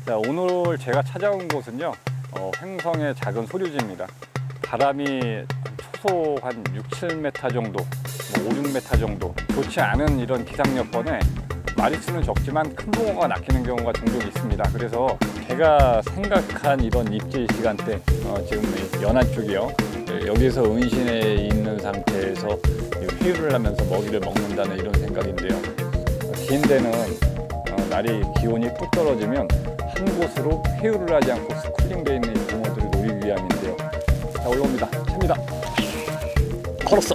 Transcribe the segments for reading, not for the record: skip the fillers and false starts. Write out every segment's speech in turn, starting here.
자, 오늘 제가 찾아온 곳은요, 횡성의 작은 소류지입니다. 바람이 초속 한 6, 7m 정도, 5, 6m 정도, 좋지 않은 이런 기상 여건에 마리수는 적지만 큰 붕어가 낚이는 경우가 종종 있습니다. 그래서 제가 생각한 이런 입질 시간대, 지금 연안 쪽이요, 여기서 은신해 있는 상태에서 회유를 하면서 먹이를 먹는다는 이런 생각인데요. 긴 데는 날이 기온이 뚝 떨어지면 한 곳으로 회유를 하지 않고 스쿨링되어 있는 이 붕어들을 노리기 위함인데요. 자, 올라옵니다. 찹니다. 걸었어.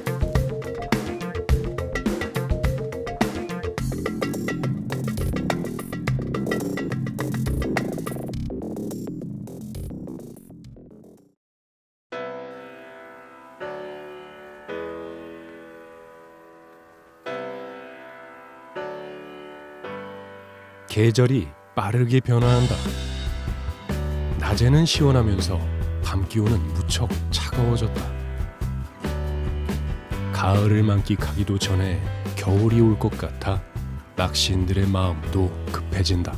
계절이 빠르게 변화한다. 낮에는 시원하면서 밤 기온은 무척 차가워졌다. 가을을 만끽하기도 전에 겨울이 올 것 같아 낚시인들의 마음도 급해진다.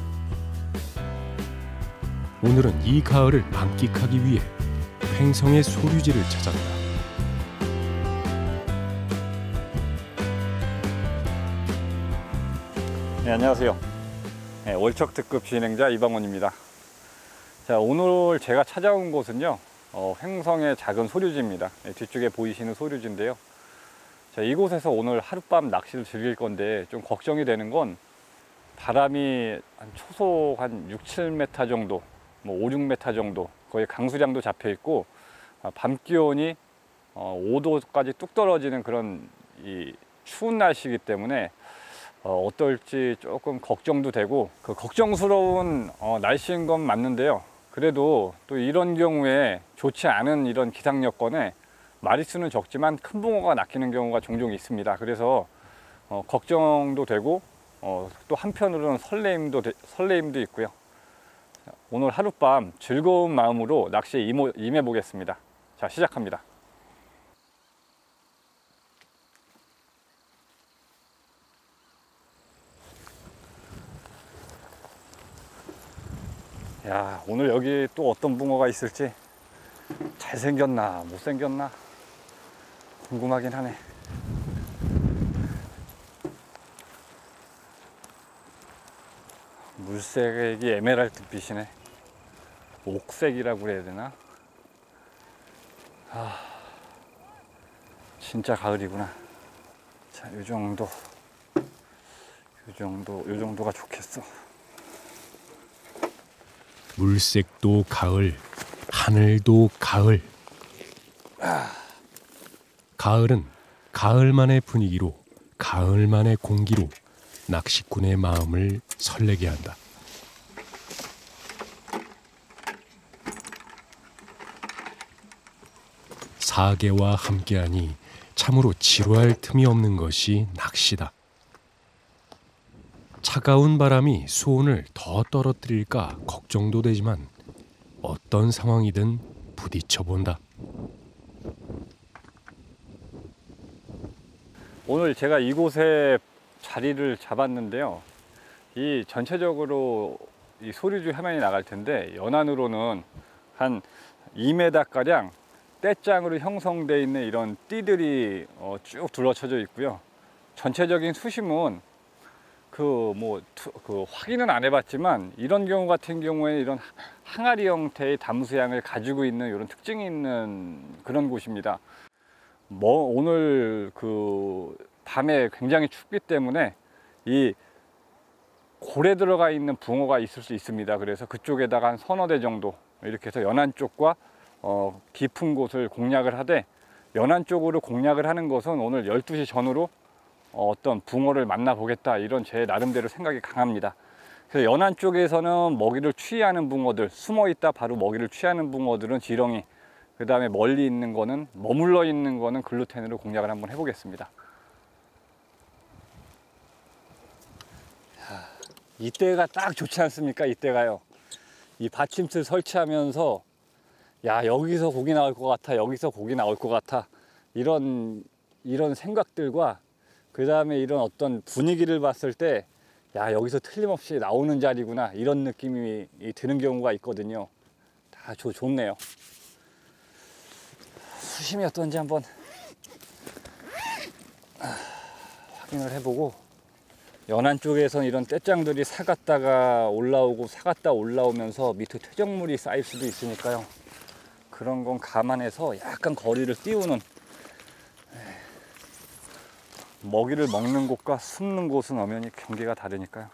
오늘은 이 가을을 만끽하기 위해 횡성의 소류지를 찾았다. 네, 안녕하세요. 네, 월척 특급 진행자 이방원입니다. 자, 오늘 제가 찾아온 곳은요, 횡성의 작은 소류지입니다. 네, 뒤쪽에 보이시는 소류지인데요. 자, 이곳에서 오늘 하룻밤 낚시를 즐길 건데 좀 걱정이 되는 건 바람이 한 초속 한 6, 7m 정도, 5, 6m 정도, 거의 강수량도 잡혀 있고 밤 기온이 5도까지 뚝 떨어지는 그런 이 추운 날씨이기 때문에 어떨지 조금 걱정도 되고, 그 걱정스러운 날씨인 건 맞는데요. 그래도 또 이런 경우에 좋지 않은 이런 기상 여건에 마리수는 적지만 큰 붕어가 낚이는 경우가 종종 있습니다. 그래서 걱정도 되고 또 한편으로는 설레임도 있고요. 오늘 하룻밤 즐거운 마음으로 낚시에 임해 보겠습니다. 자, 시작합니다. 야, 오늘 여기 또 어떤 붕어가 있을지 잘생겼나 못생겼나 궁금하긴 하네. 물색이 에메랄드 빛이네. 옥색이라고 그래야 되나? 진짜 가을이구나. 자, 요 정도가 좋겠어. 물색도 가을, 하늘도 가을. 가을은 가을만의 분위기로, 가을만의 공기로 낚시꾼의 마음을 설레게 한다. 사계와 함께하니 참으로 지루할 틈이 없는 것이 낚시다. 차가운 바람이 수온을 더 떨어뜨릴까 걱정도 되지만 어떤 상황이든 부딪혀본다. 오늘 제가 이곳에 자리를 잡았는데요. 이 전체적으로 이 소류지 화면이 나갈 텐데, 연안으로는 한 2m가량 떼장으로 형성되어 있는 이런 띠들이 쭉 둘러쳐져 있고요. 전체적인 수심은 확인은 안 해봤지만, 이런 경우 같은 경우에 이런 항아리 형태의 담수양을 가지고 있는 이런 특징이 있는 그런 곳입니다. 오늘 밤에 굉장히 춥기 때문에 이 골에 들어가 있는 붕어가 있을 수 있습니다. 그래서 그쪽에다가 한 서너 대 정도 이렇게 해서 연안 쪽과 깊은 곳을 공략을 하되, 연안 쪽으로 공략을 하는 것은 오늘 12시 전후로 어떤 붕어를 만나보겠다, 이런 제 나름대로 생각이 강합니다. 그래서 연안 쪽에서는 먹이를 취하는 붕어들, 숨어있다 바로 먹이를 취하는 붕어들은 지렁이, 그 다음에 멀리 있는 거는, 머물러 있는 거는 글루텐으로 공략을 한번 해보겠습니다. 이때가 딱 좋지 않습니까? 이때가요, 이 받침틀 설치하면서 야, 여기서 고기 나올 것 같아, 여기서 고기 나올 것 같아, 이런 생각들과 그 다음에 이런 어떤 분위기를 봤을 때 야, 여기서 틀림없이 나오는 자리구나, 이런 느낌이 드는 경우가 있거든요. 다 좋네요. 수심이 어떤지 한번 확인을 해보고, 연안 쪽에선 이런 떼짱들이 사갔다가 올라오고 사갔다 올라오면서 밑에 퇴적물이 쌓일 수도 있으니까요. 그런 건 감안해서 약간 거리를 띄우는, 먹이를 먹는 곳과 숨는 곳은 엄연히 경계가 다르니까요.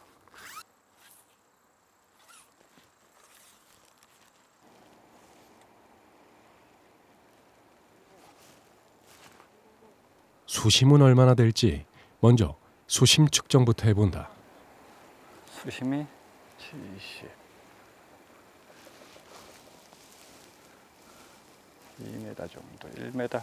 수심은 얼마나 될지 먼저 수심 측정부터 해본다. 수심이 70, 2m 정도, 1m.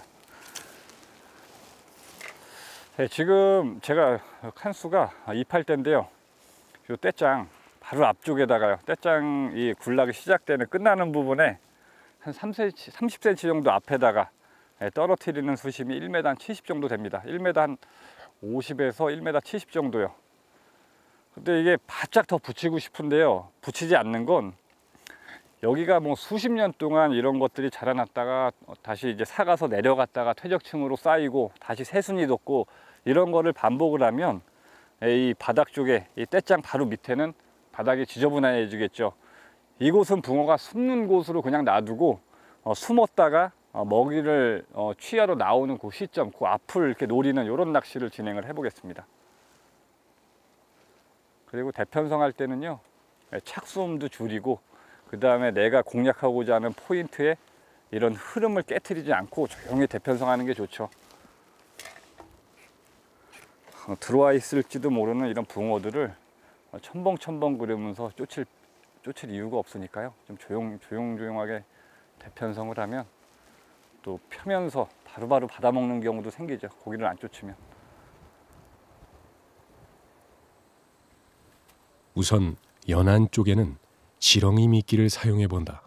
네, 지금 제가 칸수가 28대인데요. 이 떼짱 바로 앞쪽에다가요. 떼짱이 굴락이 시작되는 끝나는 부분에 한 30cm 정도 앞에다가 떨어뜨리는 수심이 1m 한 70 정도 됩니다. 1m 한 50에서 1m 70 정도요. 근데 이게 바짝 더 붙이고 싶은데요. 붙이지 않는 건 여기가 뭐 수십 년 동안 이런 것들이 자라났다가 다시 이제 사가서 내려갔다가 퇴적층으로 쌓이고 다시 새순이 돋고 이런 거를 반복을 하면 이 바닥 쪽에 이 떼짱 바로 밑에는 바닥이 지저분해지겠죠. 이곳은 붕어가 숨는 곳으로 그냥 놔두고 숨었다가 먹이를 취하러 나오는 그 시점, 그 앞을 이렇게 노리는 이런 낚시를 진행을 해 보겠습니다. 그리고 대편성 할 때는요, 착수음도 줄이고, 그 다음에 내가 공략하고자 하는 포인트에 이런 흐름을 깨트리지 않고 조용히 대편성하는 게 좋죠. 들어와 있을지도 모르는 이런 붕어들을 첨벙첨벙 그러면서 쫓을 이유가 없으니까요. 좀 조용조용하게 대편성을 하면 또 펴면서 바로바로 받아먹는 경우도 생기죠. 고기를 안 쫓으면. 우선 연안 쪽에는 지렁이 미끼를 사용해 본다.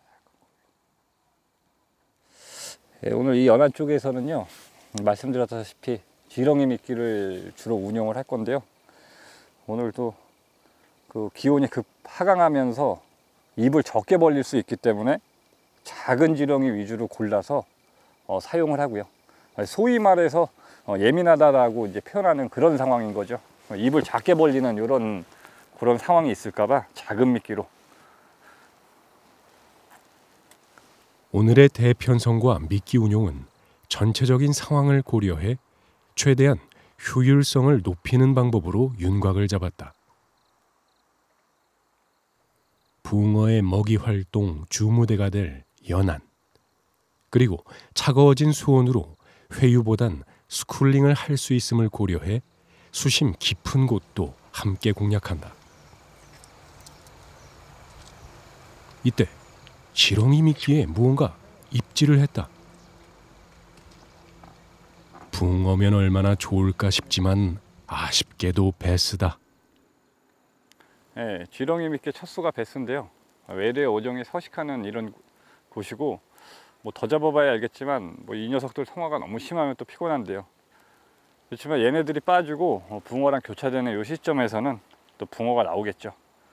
네, 오늘 이 연안 쪽에서는요, 말씀드렸다시피 지렁이 미끼를 주로 운용을 할 건데요. 오늘도 그 기온이 급 하강하면서 입을 적게 벌릴 수 있기 때문에 작은 지렁이 위주로 골라서 사용을 하고요. 소위 말해서 예민하다라고 이제 표현하는 그런 상황인 거죠. 입을 작게 벌리는 그런 상황이 있을까봐 작은 미끼로. 오늘의 대편성과 미끼 운용은 전체적인 상황을 고려해 최대한 효율성을 높이는 방법으로 윤곽을 잡았다. 붕어의 먹이 활동 주무대가 될 연안, 그리고 차가워진 수온으로 회유보단 스쿨링을 할 수 있음을 고려해 수심 깊은 곳도 함께 공략한다. 이때 지렁이 미끼에 무언가 입질을 했다. 붕어면 얼마나 좋을까 싶지만 아쉽게도 베스다. 네, 지렁이 미끼 첫 수가 베스인데요. 외래 어종이 서식하는 이런 곳이고, 뭐 더 잡아봐야 알겠지만 뭐 이 녀석들 성화가 너무 심하면 또 피곤한데요. 그렇지만 얘네들이 빠지고 붕어랑 교차되는 이 시점에서는 또 붕어가 나오겠죠.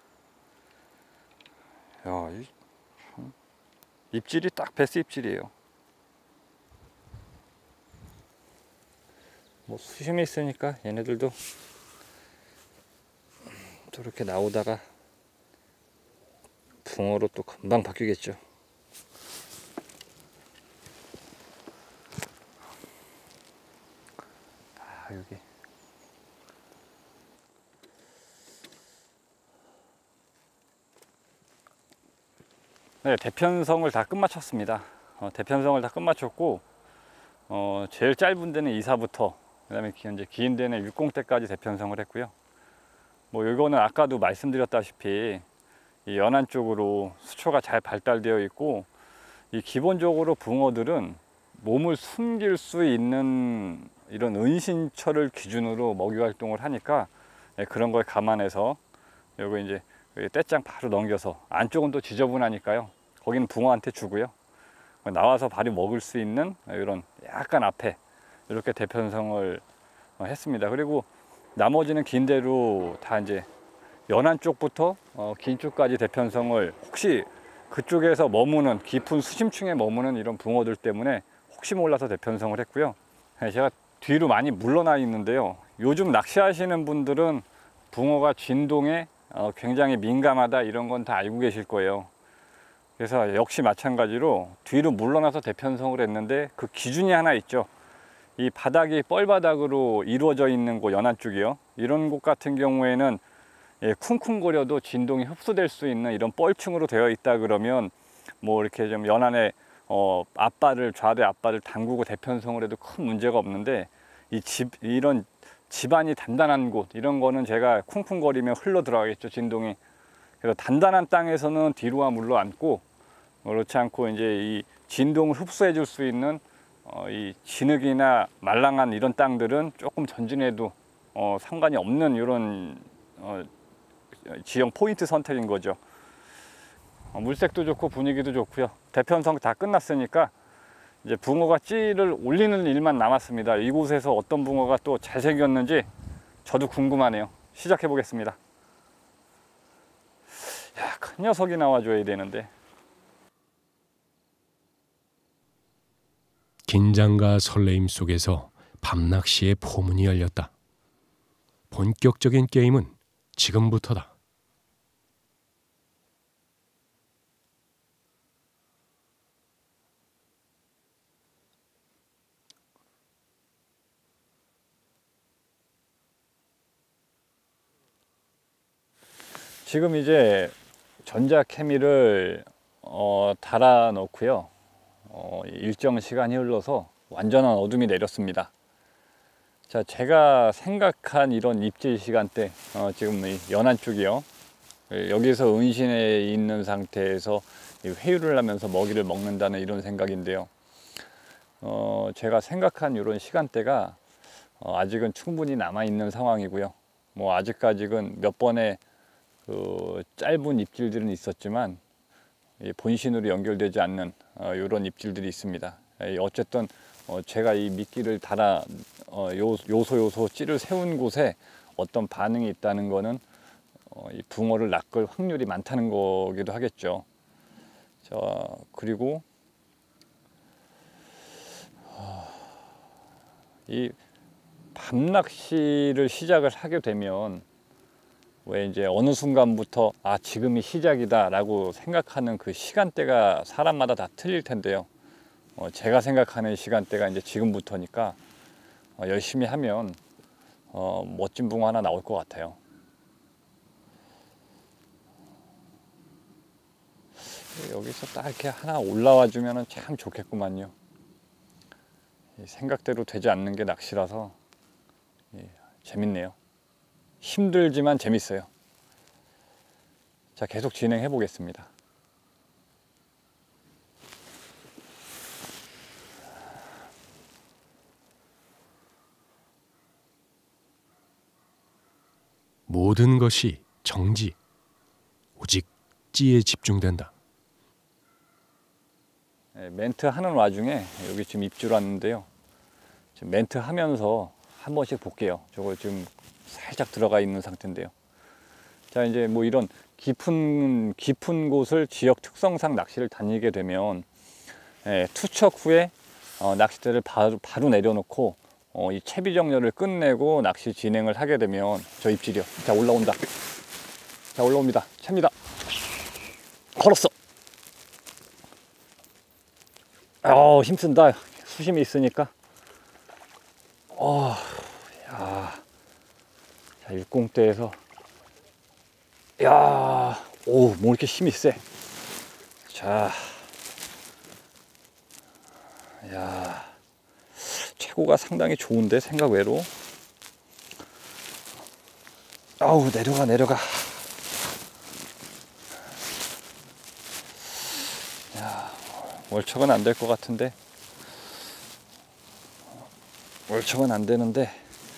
야, 입질이 딱 베스 입질이에요. 뭐 수심이 있으니까 얘네들도 저렇게 나오다가 붕어로 또 금방 바뀌겠죠. 여기 네, 대편성을 다 끝마쳤습니다. 대편성을 다 끝마쳤고, 제일 짧은 데는 2사부터 그 다음에 이제 긴 데는 60대까지 대편성을 했고요. 뭐 이거는 아까도 말씀드렸다시피 이 연안 쪽으로 수초가 잘 발달되어 있고, 이 기본적으로 붕어들은 몸을 숨길 수 있는 이런 은신처를 기준으로 먹이 활동을 하니까 그런 걸 감안해서 요거 이제 떼짱 바로 넘겨서, 안쪽은 또 지저분하니까요. 거기는 붕어한테 주고요. 나와서 바로 먹을 수 있는 이런 약간 앞에 이렇게 대편성을 했습니다. 그리고 나머지는 긴 대로 다 이제 연안 쪽부터 긴 쪽까지 대편성을, 혹시 그쪽에서 머무는 깊은 수심층에 머무는 이런 붕어들 때문에 혹시 몰라서 대편성을 했고요. 제가 뒤로 많이 물러나 있는데요. 요즘 낚시하시는 분들은 붕어가 진동에 굉장히 민감하다, 이런 건 다 알고 계실 거예요. 그래서 역시 마찬가지로 뒤로 물러나서 대편성을 했는데, 그 기준이 하나 있죠. 이 바닥이 뻘바닥으로 이루어져 있는 곳, 연안 쪽이요, 이런 곳 같은 경우에는 쿵쿵거려도 진동이 흡수될 수 있는 이런 뻘층으로 되어 있다 그러면 뭐 이렇게 좀 연안에 앞발을, 좌대 앞발을 담그고 대편성을 해도 큰 문제가 없는데, 이런 집안이 단단한 곳, 이런 거는 제가 쿵쿵거리면 흘러 들어가겠죠, 진동이. 그래서 단단한 땅에서는 뒤로와 물러앉고, 그렇지 않고 이제 이 진동을 흡수해 줄 수 있는 이 진흙이나 말랑한 이런 땅들은 조금 전진해도 상관이 없는 이런 지형 포인트 선택인 거죠. 물색도 좋고 분위기도 좋고요. 대편성 다 끝났으니까 이제 붕어가 찌를 올리는 일만 남았습니다. 이곳에서 어떤 붕어가 또 잘생겼는지 저도 궁금하네요. 시작해 보겠습니다. 야, 큰 녀석이 나와줘야 되는데. 긴장과 설레임 속에서 밤낚시의 포문이 열렸다. 본격적인 게임은 지금부터다. 지금 이제 전자케미를 달아 놓고요. 일정 시간이 흘러서 완전한 어둠이 내렸습니다. 자, 제가 생각한 이런 입질 시간대, 지금 이 연안 쪽이요, 여기서 은신해 있는 상태에서 회유를 하면서 먹이를 먹는다는 이런 생각인데요. 제가 생각한 이런 시간대가 아직은 충분히 남아 있는 상황이고요. 뭐 아직까지는 몇 번의 그 짧은 입질들은 있었지만 본신으로 연결되지 않는 이런 입질들이 있습니다. 어쨌든 제가 이 미끼를 달아 요소 찌를 세운 곳에 어떤 반응이 있다는 거는 이 붕어를 낚을 확률이 많다는 거기도 하겠죠. 자, 그리고 이 밤낚시를 시작을 하게 되면 왜 이제 어느 순간부터 지금이 시작이다 라고 생각하는 그 시간대가 사람마다 다 틀릴 텐데요. 제가 생각하는 시간대가 이제 지금부터니까 열심히 하면 멋진 붕어 하나 나올 것 같아요. 여기서 딱 이렇게 하나 올라와 주면 참 좋겠구만요. 생각대로 되지 않는 게 낚시라서 재밌네요. 힘들지만 재밌어요. 자, 계속 진행해 보겠습니다. 모든 것이 정지, 오직 찌에 집중된다. 멘트 하는 와중에 여기 지금 입질 왔는데요. 지금 멘트 하면서 한 번씩 볼게요. 저거 지금 살짝 들어가 있는 상태인데요. 자, 이제 뭐 이런 깊은 곳을 지역 특성상 낚시를 다니게 되면 투척 후에 낚싯대를 바로 내려놓고 이 채비 정렬을 끝내고 낚시 진행을 하게 되면 저 입질이요. 자, 올라온다. 자, 올라옵니다. 챕니다. 걸었어. 힘쓴다. 수심이 있으니까. 야. 자, 일공대에서. 야, 뭐 이렇게 힘이 세. 자. 야. 최고가 상당히 좋은데, 생각 외로. 내려가. 야, 월척은 안 될 것 같은데. 월척은 안 되는데,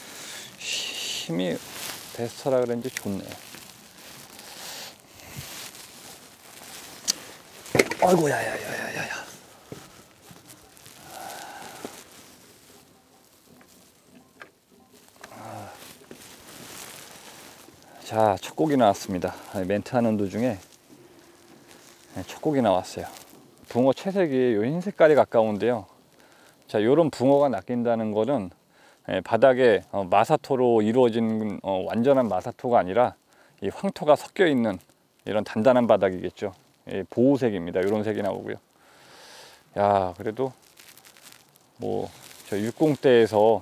힘이 베스터라 그런지 좋네. 아이고, 야야야야야야. 자, 첫 고기 나왔습니다. 멘트하는 도중에 첫 고기 나왔어요. 붕어 채색이 요 흰 색깔이 가까운데요. 자, 요런 붕어가 낚인다는 거는 바닥에 마사토로 이루어진 완전한 마사토가 아니라 이 황토가 섞여 있는 이런 단단한 바닥이겠죠. 보호색입니다. 이런 색이 나오고요. 야, 그래도 뭐 저 60대에서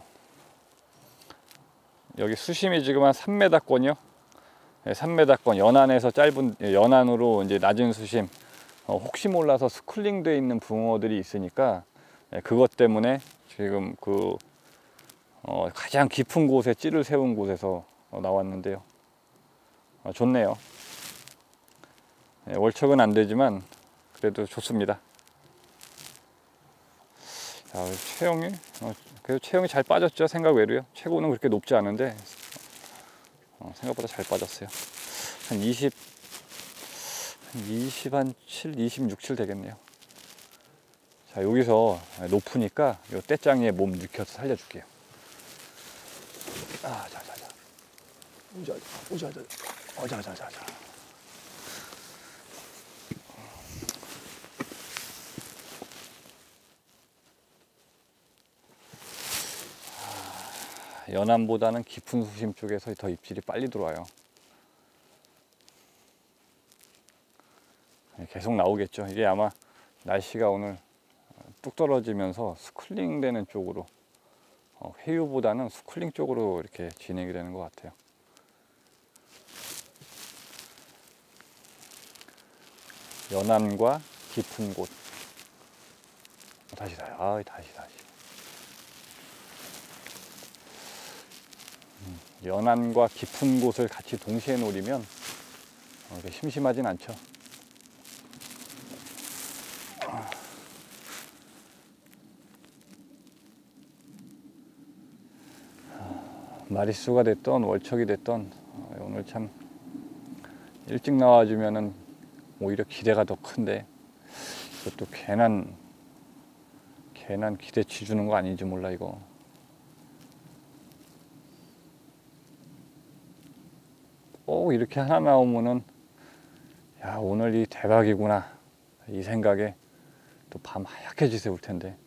여기 수심이 지금 한 3m권이요. 3m권 연안에서 짧은 연안으로 이제 낮은 수심, 혹시 몰라서 스쿨링되어 있는 붕어들이 있으니까 그것 때문에 지금 그 가장 깊은 곳에 찌를 세운 곳에서 나왔는데요. 좋네요. 월척은 안 되지만 그래도 좋습니다. 자, 체형이 그래도 체형이 잘 빠졌죠. 생각 외로요. 최고는 그렇게 높지 않은데 생각보다 잘 빠졌어요. 한 7 되겠네요. 자, 여기서 높으니까 요 떼짱이에 몸 눕혀서 살려줄게요. 아, 자자자. 오자자자. 연안보다는 깊은 수심 쪽에서 더 입질이 빨리 들어와요. 계속 나오겠죠. 이게 아마 날씨가 오늘 뚝 떨어지면서 스쿨링 되는 쪽으로, 회유보다는 스쿨링 쪽으로 이렇게 진행이 되는 것 같아요. 연안과 깊은 곳. 다시. 연안과 깊은 곳을 같이 동시에 노리면 심심하진 않죠. 마리수가 됐던 월척이 됐던 오늘 참 일찍 나와주면은 오히려 기대가 더 큰데 이것도 괜한 기대치 주는 거 아닌지 몰라 이거. 꼭 이렇게 하나 나오면은 야, 오늘 이 대박이구나 이 생각에 또 밤 하얗게 지새울 텐데.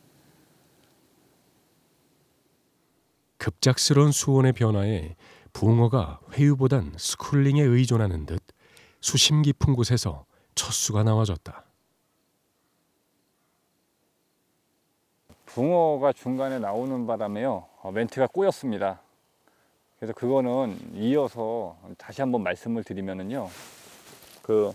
급작스러운 수온의 변화에 붕어가 회유보단 스쿨링에 의존하는 듯 수심 깊은 곳에서 첫 수가 나와졌다. 붕어가 중간에 나오는 바람에요, 멘트가 꼬였습니다. 그래서 그거는 이어서 다시 한번 말씀을 드리면은요, 그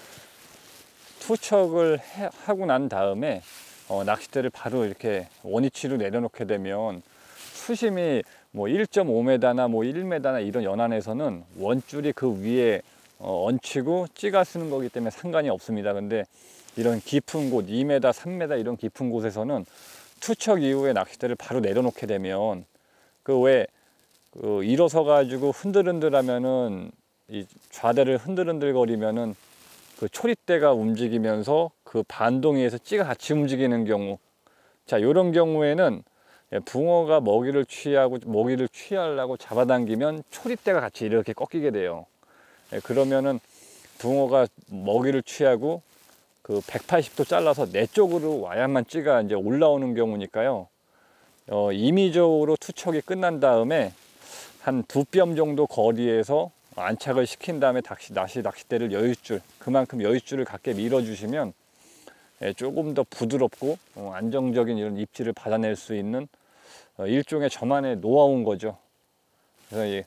투척을 하고 난 다음에 낚싯대를 바로 이렇게 원위치로 내려놓게 되면 수심이 뭐 1.5m나 뭐 1m나 이런 연안에서는 원줄이 그 위에 얹히고 찌가 쓰는 거기 때문에 상관이 없습니다. 근데 이런 깊은 곳 2m, 3m 이런 깊은 곳에서는 투척 이후에 낚싯대를 바로 내려놓게 되면 그 왜 일어서 가지고 흔들흔들하면은 이 좌대를 흔들흔들거리면은 그 초리대가 움직이면서 그 반동에 의해서 찌가 같이 움직이는 경우, 자, 이런 경우에는 붕어가 먹이를 취하려고 잡아당기면 초리대가 같이 이렇게 꺾이게 돼요. 그러면은 붕어가 먹이를 취하고 그 180도 잘라서 내 쪽으로 와야만 찌가 이제 올라오는 경우니까요. 임의적으로 투척이 끝난 다음에 한 2뼘 정도 거리에서 안착을 시킨 다음에 다시 낚싯대를 그만큼 여유줄을 갖게 밀어주시면 조금 더 부드럽고 안정적인 이런 입질을 받아낼 수 있는 일종의 저만의 노하우인 거죠. 그래서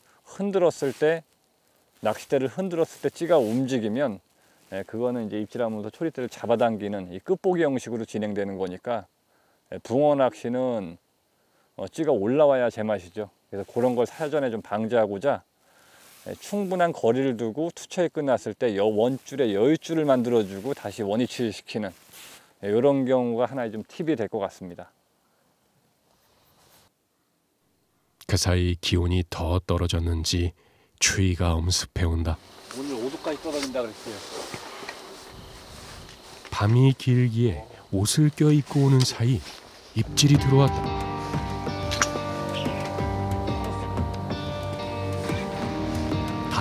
낚싯대를 흔들었을 때 찌가 움직이면 그거는 이제 입질하면서 초리대를 잡아당기는 이 끝보기 형식으로 진행되는 거니까 붕어 낚시는 찌가 올라와야 제맛이죠. 그래서 그런 걸 사전에 좀 방지하고자 충분한 거리를 두고 투척이 끝났을 때 원줄에 여유줄을 만들어주고 다시 원위치를 시키는 이런 경우가 하나의 좀 팁이 될 것 같습니다. 그 사이 기온이 더 떨어졌는지 추위가 엄습해온다. 오늘 5도까지 떨어진다 그랬어요. 밤이 길기에 옷을 껴입고 오는 사이 입질이 들어왔다.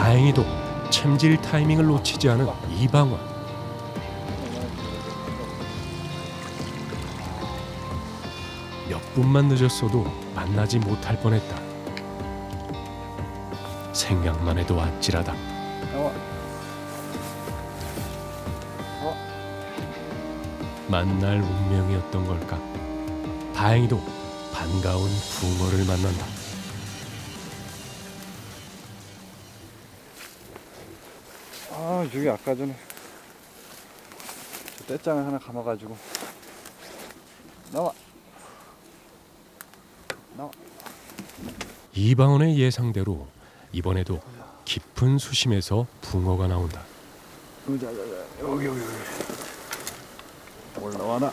다행히도 챔질 타이밍을 놓치지 않은 이방원. 몇 분만 늦었어도 만나지 못할 뻔했다. 생각만 해도 아찔하다. 만날 운명이었던 걸까? 다행히도 반가운 붕어를 만난다. 아, 여기 아까 전에 저 떼장을 하나 감아가지고. 나와. 이방원의 예상대로 이번에도 깊은 수심에서 붕어가 나온다. 여기. 올라와라.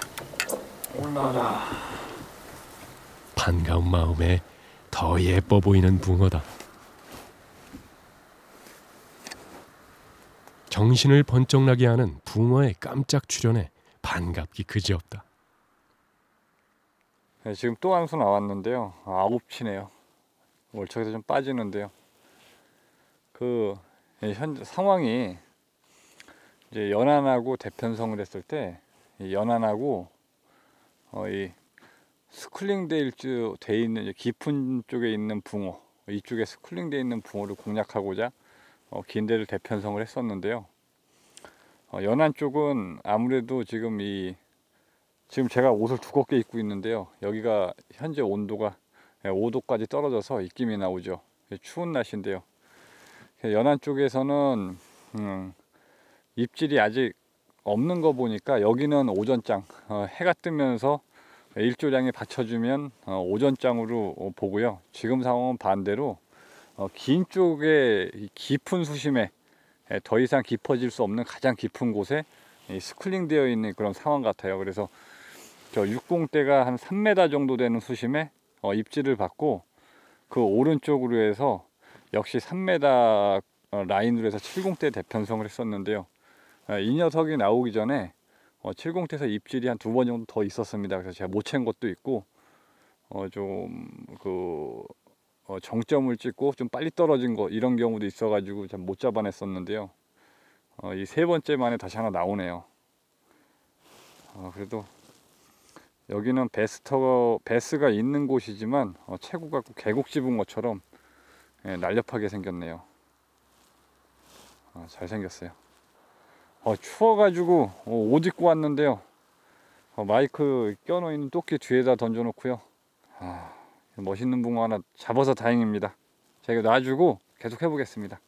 반가운 마음에 더 예뻐 보이는 붕어다. 정신을 번쩍 나게 하는 붕어의 깜짝 출현에 반갑기 그지없다. 네, 지금 또 한 수 나왔는데요. 아홉치네요. 월척에서 좀 빠지는데요. 현 상황이 이제 연안하고 대편성을 했을 때, 이 연안하고 이 스쿨링돼 있는 깊은 쪽에 있는 붕어, 이쪽에 스쿨링돼 있는 붕어를 공략하고자 긴 데를 대편성을 했었는데요. 연안 쪽은 아무래도 지금 제가 옷을 두껍게 입고 있는데요. 여기가 현재 온도가 5도까지 떨어져서 입김이 나오죠. 추운 날씨인데요. 연안 쪽에서는 입질이 아직 없는 거 보니까 여기는 오전장, 해가 뜨면서 일조량이 받쳐주면 오전장으로 보고요. 지금 상황은 반대로 긴 쪽에 깊은 수심에 더 이상 깊어질 수 없는 가장 깊은 곳에 스쿨링 되어 있는 그런 상황 같아요. 그래서 저 60대가 한 3m 정도 되는 수심에 입질을 받고 그 오른쪽으로 해서 역시 3m 라인으로 해서 70대 대편성을 했었는데요. 이 녀석이 나오기 전에 70대에서 입질이 한 2번 정도 더 있었습니다. 그래서 제가 못 챈 것도 있고 정점을 찍고 좀 빨리 떨어진 거 이런 경우도 있어가지고 좀 못 잡아냈었는데요. 이 세 번째 만에 다시 하나 나오네요. 그래도 여기는 베스가 있는 곳이지만 체구가 계곡 집은 것처럼 날렵하게 생겼네요. 잘 생겼어요. 추워가지고 옷 입고 왔는데요. 마이크 껴놓은 토끼 뒤에다 던져놓고요. 멋있는 붕어 하나 잡아서 다행입니다. 제가 놔주고 계속 해보겠습니다.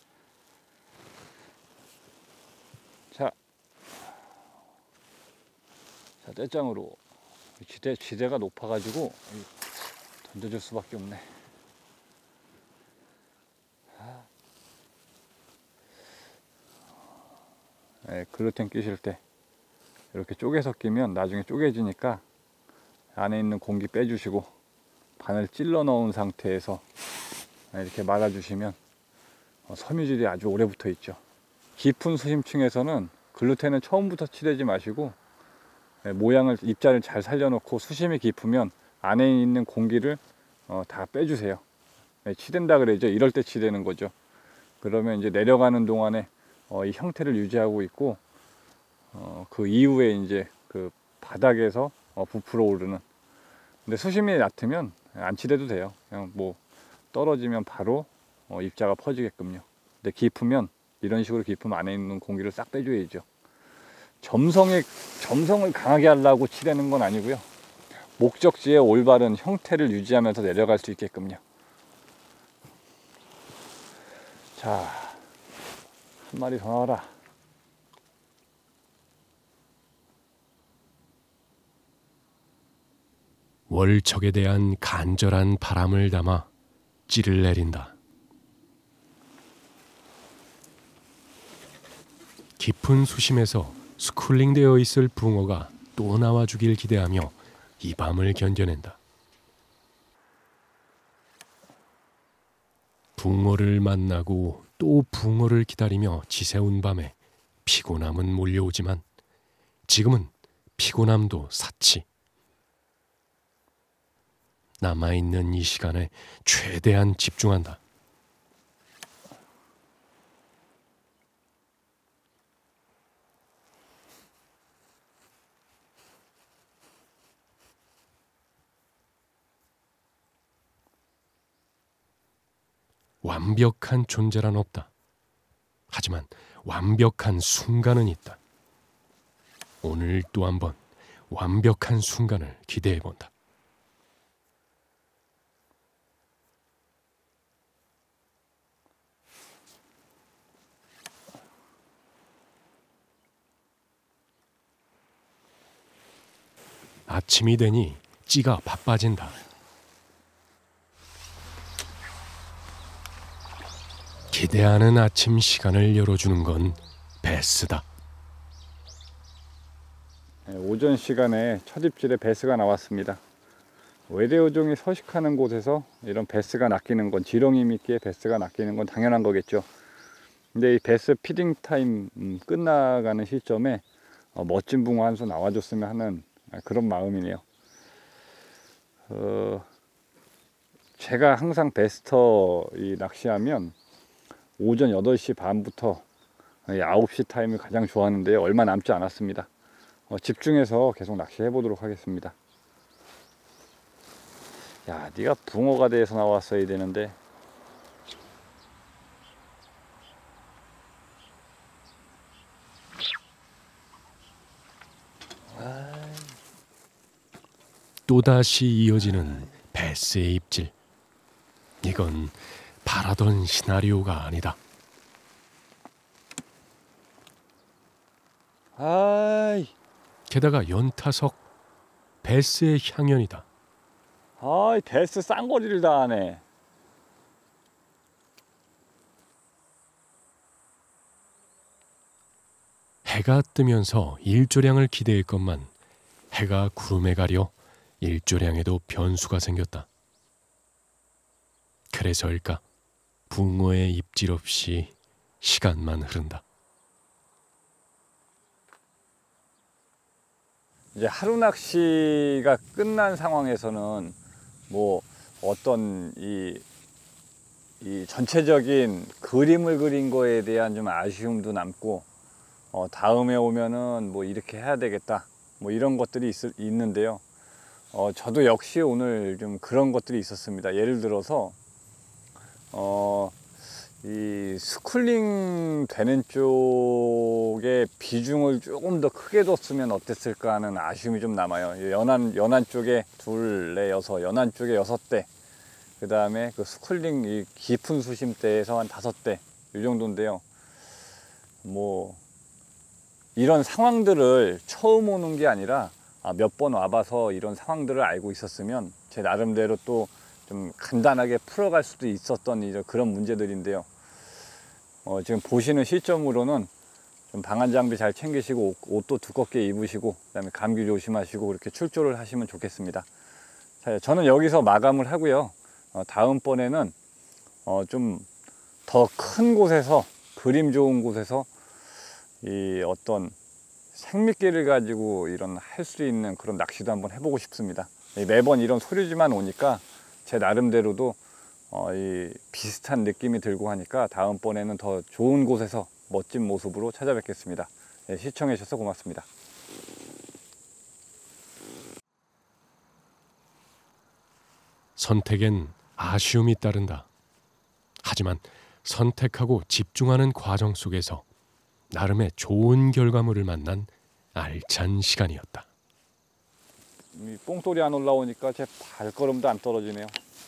자, 떼장으로 지대가 높아가지고 던져줄 수밖에 없네. 글루텐 끼실 때 이렇게 쪼개서 끼면 나중에 쪼개지니까 안에 있는 공기 빼주시고 바늘 찔러 넣은 상태에서 이렇게 말아주시면 섬유질이 아주 오래 붙어 있죠. 깊은 수심층에서는 글루텐은 처음부터 치대지 마시고 입자를 잘 살려놓고 수심이 깊으면 안에 있는 공기를 다 빼주세요. 치댄다 그러죠. 이럴 때 치대는 거죠. 그러면 이제 내려가는 동안에 이 형태를 유지하고 있고 그 이후에 이제 그 바닥에서 부풀어 오르는. 근데 수심이 얕으면 안 치대도 돼요. 그냥 뭐 떨어지면 바로 입자가 퍼지게끔요. 근데 깊으면 이런 식으로 깊으면 안에 있는 공기를 싹 빼줘야죠. 점성을 강하게 하려고 치대는 건 아니고요. 목적지의 올바른 형태를 유지하면서 내려갈 수 있게끔요. 자, 한 마리 더 나와라. 월척에 대한 간절한 바람을 담아 찌를 내린다. 깊은 수심에서 스쿨링되어 있을 붕어가 또 나와주길 기대하며 이 밤을 견뎌낸다. 붕어를 만나고 또 붕어를 기다리며 지새운 밤에 피곤함은 몰려오지만 지금은 피곤함도 사치. 남아있는 이 시간에 최대한 집중한다. 완벽한 존재란 없다. 하지만 완벽한 순간은 있다. 오늘 또 한 번 완벽한 순간을 기대해 본다. 아침이 되니 찌가 바빠진다. 기대하는 아침 시간을 열어주는 건 베스다. 오전 시간에 첫 입질에 베스가 나왔습니다. 외래어종이 서식하는 곳에서 이런 베스가 낚이는 건, 지렁이 미끼에 베스가 낚이는 건 당연한 거겠죠. 근데 이 베스 피딩 타임 끝나가는 시점에 멋진 붕어 한 수 나와줬으면 하는 그런 마음이네요. 제가 항상 베스터 낚시하면 오전 8시 반부터 9시 타임을 가장 좋아하는데 얼마 남지 않았습니다. 집중해서 계속 낚시해 보도록 하겠습니다. 야, 네가 붕어가 돼서 나왔어야 되는데. 또다시 이어지는 베스의 입질. 이건 바라던 시나리오가 아니다. 아이, 게다가 연타석 베스의 향연이다. 아이, 베스 쌍거리를 다 하네. 해가 뜨면서 일조량을 기대했건만 해가 구름에 가려 일조량에도 변수가 생겼다. 그래서일까 붕어의 입질 없이 시간만 흐른다. 이제 하루 낚시가 끝난 상황에서는 뭐 어떤 이 전체적인 그림을 그린 거에 대한 좀 아쉬움도 남고, 다음에 오면은 뭐 이렇게 해야 되겠다, 뭐 이런 것들이 있는데요. 저도 역시 오늘 좀 그런 것들이 있었습니다. 예를 들어서 이 스쿨링 되는 쪽에 비중을 조금 더 크게 뒀으면 어땠을까 하는 아쉬움이 좀 남아요. 연안 쪽에 2, 4, 6, 연안 쪽에 6대, 그 다음에 그 스쿨링 이 깊은 수심대에서 한 5대, 이 정도인데요. 뭐 이런 상황들을 처음 오는 게 아니라 몇 번 와봐서 이런 상황들을 알고 있었으면 제 나름대로 또 좀 간단하게 풀어갈 수도 있었던 그런 문제들인데요. 지금 보시는 시점으로는 좀 방한 장비 잘 챙기시고 옷도 두껍게 입으시고, 그다음에 감기 조심하시고 그렇게 출조를 하시면 좋겠습니다. 자, 저는 여기서 마감을 하고요. 다음번에는 좀 더 큰 곳에서, 그림 좋은 곳에서 이 어떤 생미끼를 가지고 할 수 있는 그런 낚시도 한번 해보고 싶습니다. 매번 이런 소류지만 오니까 제 나름대로도 이 비슷한 느낌이 들고 하니까 다음번에는 더 좋은 곳에서 멋진 모습으로 찾아뵙겠습니다. 시청해 주셔서 고맙습니다. 선택엔 아쉬움이 따른다. 하지만 선택하고 집중하는 과정 속에서 나름의 좋은 결과물을 만난 알찬 시간이었다. 이 뽕돌이 안 올라오니까 제 발걸음도 안 떨어지네요.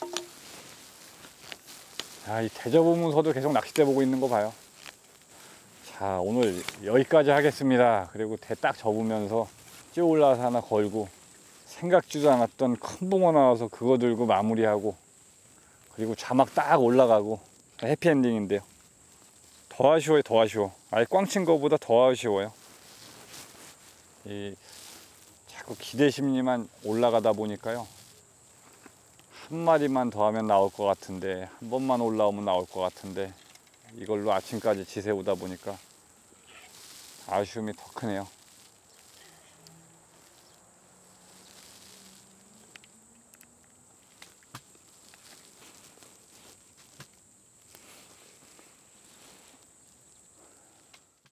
자, 이 대저보면서도 계속 낚싯대 보고 있는 거 봐요. 자, 오늘 여기까지 하겠습니다. 그리고 대 딱 접으면서 찌 올라와서 하나 걸고, 생각지도 않았던 큰 붕어 나와서 그거 들고 마무리하고, 그리고 자막 딱 올라가고 해피엔딩인데요. 더 아쉬워요, 더 아쉬워. 아예 꽝친 거보다 더 아쉬워요. 자꾸 기대심리만 올라가다 보니까요, 한 마리만 더 하면 나올 것 같은데, 한 번만 올라오면 나올 것 같은데, 이걸로 아침까지 지새우다 보니까 아쉬움이 더 크네요.